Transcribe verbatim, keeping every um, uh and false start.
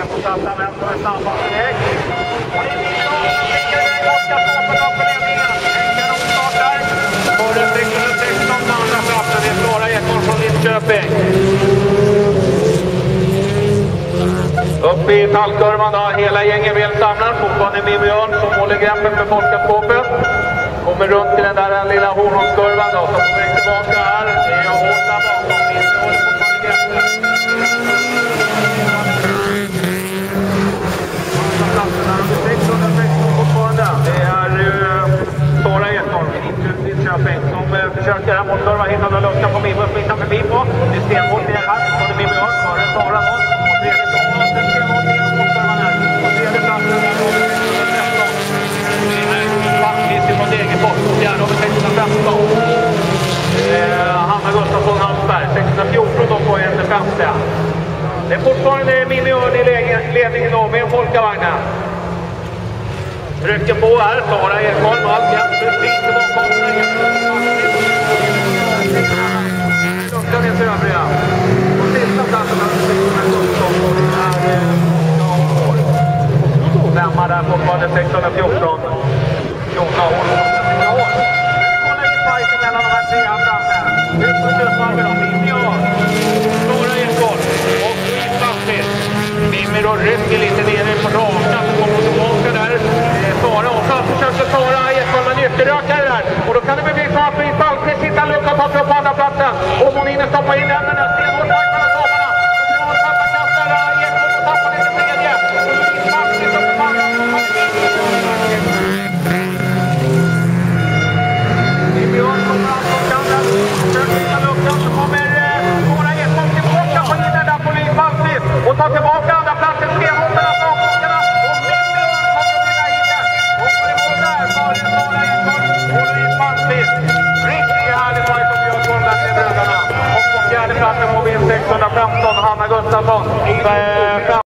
temposatta, men som är snabbast iväg. Och det är Mimron som skickar iväg Oskar Ståpendag på ledningen. En kanonstart där. Före sexton sexton på andra platsen. Det är Klara Ekholm från Linköping. Upp i fallkurvan då, hela gängen vill samla. Fortfarande Mimron som håller greppet med folkaskåpet. Kommer runt till den där lilla hornåskurvan då, så kommer vi tillbaka här. Det är hårt där bakom, Mimron håller fortfarande greppet. sexton sexton fortfarande. Det är Klara Ekholm från Linköping som försöker här mot kurvan, hinna och lucka på Mimron som hittar förbi på. Det är stenhårt ner här, så det är Mimron, före Klara då. Och tredje Thomas, det är stenhårt ner mot kurvan här. Och tredje platsen är tretton. Faktiskt ifrån Degerfors, fjärde över sexton femton. Hanna Gustafsson Halmsberg, sexton fjorton då på en femte. Det är fortfarande Mimron i ledningen då med folkavagnen. Trycker på här, Klara Ekholm och allt jämt precis i bakgången. Luckan är till övriga. Och sista platsen är sexton sjutton och det är Jan Femma där fortfarande sexton fjorton. Jonna Håll. Nu kollar in fighten mellan de här tre här framme. Ut på köpvarven då, Mimron, Klara Ekholm och Faktis. Mimron rycker lite nere på raka, så kommer hon tillbaka där. Klara också försöker Klara Ekholm med nyckelrökare där. Och då kan det bli så att vi Faktis hittar lucka och tar sig upp på andra platsen. Och hon hinner stoppa in händerna. Stenhårt här mellan damerna. Och nu har tappat kastar Ekholm och tappar lite tredje. Och nu är Faktis upp på andra. Mimron kommer alltså kan där. Försöker hitta luckan, så kommer Klara Ekholm tillbaka på hinner där på Faktis. Och tar tillbaka andra platsen. Stenhårt mellan damerna. Och Mimron kommer att vinna hinner. Och går emot där. Före Klara Ekholm. Och nu är Faktis. Riktigt härligt var det som gör på de där tre bröderna. Och på fjärde platsen får vi sexton femton Hanna Gustafsson.